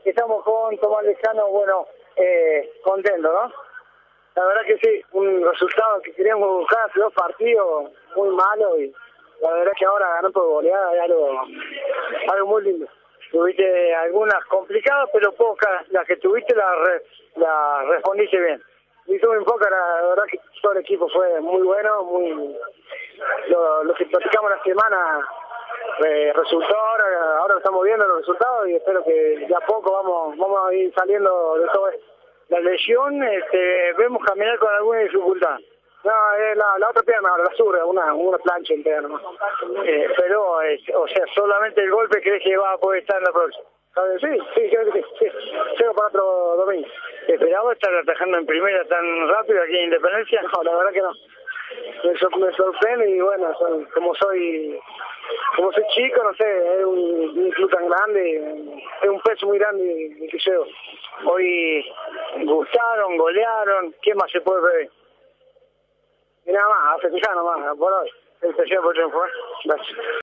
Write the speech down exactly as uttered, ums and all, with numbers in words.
Estamos con Tomás Lejano, bueno, eh, contento, ¿no? La verdad que sí, un resultado que queríamos buscar hace dos partidos muy malo y la verdad que ahora ganar por goleada es algo, algo muy lindo. Tuviste algunas complicadas, pero pocas, las que tuviste las re, la respondiste bien. Y tú muy pocas, la verdad que todo el equipo fue muy bueno, muy lo, lo que platicamos la semana eh, resultó, ahora, ahora estamos viendo los resultados y espero que de a poco vamos, vamos a ir saliendo de todo esto. La lesión, este, vemos caminar con alguna dificultad. No, es la, la otra pierna, la zurda, una, una plancha interna. Eh, pero, eh, o sea, solamente el golpe crees que va a poder estar en la próxima. ¿Sabes? Sí, sí, creo que sí. sí. Llego para otro domingo. ¿Esperaba estar atajando en primera tan rápido aquí en Independencia? No, la verdad que no. Me, sor me sorprende y bueno, son, como soy como soy chico, no sé, es un, un club tan grande, es un peso muy grande el que llevo. Hoy gustaron, golearon, ¿qué más se puede ver? Y nada más, a festejar nomás, por hoy. Felicitaciones por el triunfo, ¿eh? Gracias.